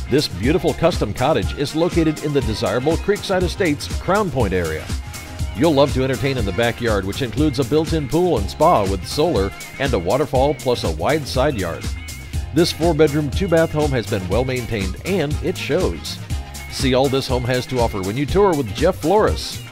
This beautiful custom cottage is located in the desirable Creekside Estates, Crown Point area. You'll love to entertain in the backyard, which includes a built-in pool and spa with solar and a waterfall plus a wide side yard. This 4-bedroom, 2-bath home has been well maintained and it shows. See all this home has to offer when you tour with Jeff Flores.